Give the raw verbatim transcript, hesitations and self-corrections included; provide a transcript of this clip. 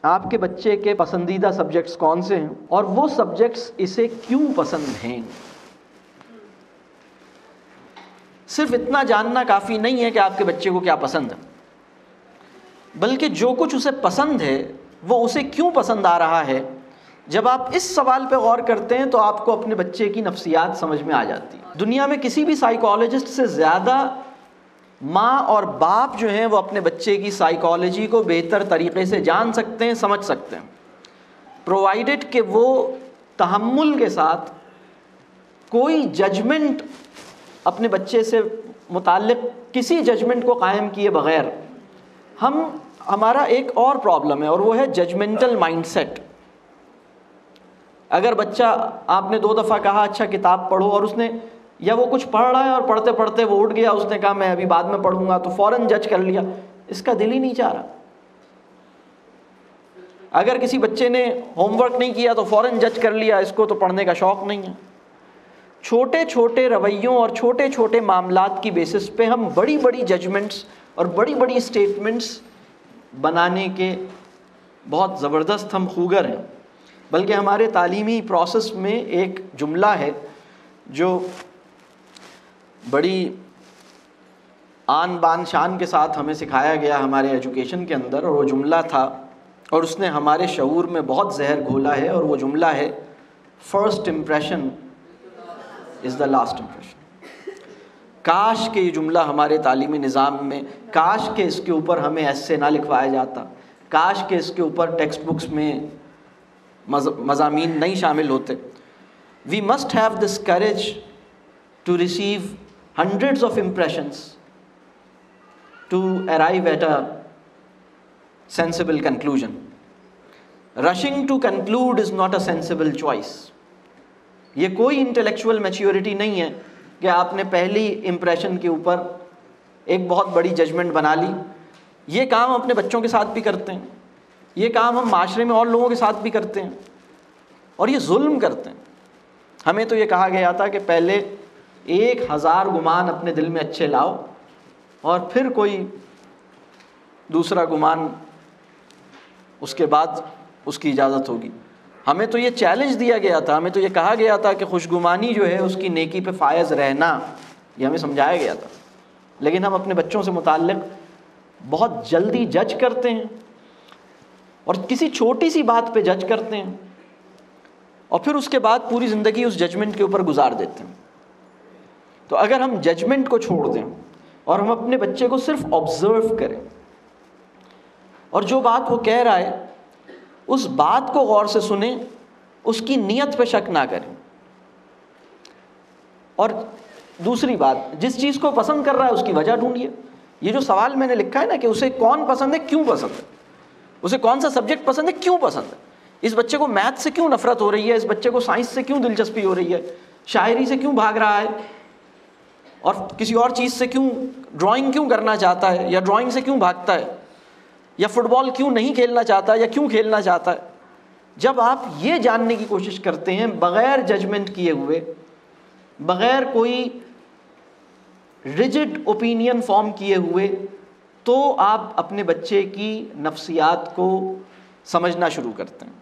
آپ کے بچے کے پسندیدہ سبجیکٹس کون سے ہیں اور وہ سبجیکٹس اسے کیوں پسند ہیں. صرف اتنا جاننا کافی نہیں ہے کہ آپ کے بچے کو کیا پسند ہے، بلکہ جو کچھ اسے پسند ہے وہ اسے کیوں پسند آ رہا ہے. جب آپ اس سوال پہ غور کرتے ہیں تو آپ کو اپنے بچے کی نفسیات سمجھ میں آ جاتی ہے. دنیا میں کسی بھی سائیکالوجسٹ سے زیادہ ماں اور باپ جو ہیں وہ اپنے بچے کی سائیکالوجی کو بہتر طریقے سے جان سکتے ہیں، سمجھ سکتے ہیں، پرووائڈڈ کہ وہ تحمل کے ساتھ کوئی ججمنٹ اپنے بچے سے متعلق کسی ججمنٹ کو قائم کیے بغیر. ہم ہمارا ایک اور پرابلم ہے اور وہ ہے ججمنٹل مائنڈ سیٹ. اگر بچہ آپ نے دو دفعہ کہا اچھا کتاب پڑھو اور اس نے یا وہ کچھ پڑھ رہا ہے اور پڑھتے پڑھتے وہ اٹھ گیا، اس نے کہا میں ابھی بعد میں پڑھوں گا، تو فوراً جج کر لیا، اس کا دل ہی نہیں چاہ رہا. اگر کسی بچے نے ہوم ورک نہیں کیا تو فوراً جج کر لیا اس کو تو پڑھنے کا شوق نہیں ہے. چھوٹے چھوٹے رویوں اور چھوٹے چھوٹے معاملات کی بیسس پہ ہم بڑی بڑی ججمنٹس اور بڑی بڑی اسٹیٹمنٹس بنانے کے بہت زبردست ہم خوگر ہیں. بلکہ ہمارے تعلیمی پروسیس میں ایک جملہ ہے جو بڑی آن بان شان کے ساتھ ہمیں سکھایا گیا ہمارے ایجوکیشن کے اندر، اور وہ جملہ تھا اور اس نے ہمارے شعور میں بہت زہر گھولا ہے، اور وہ جملہ ہے first impression is the last impression. کاش کہ یہ جملہ ہمارے تعلیمی نظام میں، کاش کہ اس کے اوپر ہمیں ایسے نہ لکھوایا جاتا، کاش کہ اس کے اوپر ٹیکسٹ بکس میں مضامین نہیں شامل ہوتے. We must have this courage to receive hundreds of impressions to arrive at a sensible conclusion. Rushing to conclude is not a sensible choice. یہ کوئی انٹلیکچوئل میچیورٹی نہیں ہے کہ آپ نے پہلی امپریشن کے اوپر ایک بہت بڑی ججمنٹ بنا لی. یہ کام اپنے بچوں کے ساتھ بھی کرتے ہیں، یہ کام ہم معاشرے میں اور لوگوں کے ساتھ بھی کرتے ہیں، اور یہ ظلم کرتے ہیں. ہمیں تو یہ کہا گیا تھا کہ پہلے ایک ہزار گمان اپنے دل میں اچھے لاؤ اور پھر کوئی دوسرا گمان اس کے بعد اس کی اجازت ہوگی. ہمیں تو یہ چیلنج دیا گیا تھا، ہمیں تو یہ کہا گیا تھا کہ خوشگمانی جو ہے اس کی نیکی پہ فائز رہنا، یہ ہمیں سمجھایا گیا تھا. لیکن ہم اپنے بچوں سے متعلق بہت جلدی جج کرتے ہیں اور کسی چھوٹی سی بات پہ جج کرتے ہیں اور پھر اس کے بعد پوری زندگی اس ججمنٹ کے اوپر گزار دیتے ہیں. تو اگر ہم ججمنٹ کو چھوڑ دیں اور ہم اپنے بچے کو صرف آبزرو کریں اور جو بات وہ کہہ رہا ہے اس بات کو غور سے سنیں، اس کی نیت پہ شک نہ کریں. اور دوسری بات، جس چیز کو پسند کر رہا ہے اس کی وجہ ڈھونڈیے. یہ جو سوال میں نے لکھا ہے نا کہ اسے کون پسند ہے، کیوں پسند ہے، اسے کون سا سبجیکٹ پسند ہے، کیوں پسند ہے، اس بچے کو میتھ سے کیوں نفرت ہو رہی ہے، اس بچے کو سائنس سے کیوں دلچسپی ہو رہی ہے، شاعری سے کیوں بھاگ رہا ہے، اور کسی اور چیز سے کیوں، ڈرائنگ کیوں کرنا چاہتا ہے یا ڈرائنگ سے کیوں بھاگتا ہے، یا فٹ بال کیوں نہیں کھیلنا چاہتا یا کیوں کھیلنا چاہتا ہے. جب آپ یہ جاننے کی کوشش کرتے ہیں بغیر ججمنٹ کیے ہوئے، بغیر کوئی ریجڈ اوپینین فارم کیے ہوئے، تو آپ اپنے بچے کی نفسیات کو سمجھنا شروع کرتے ہیں.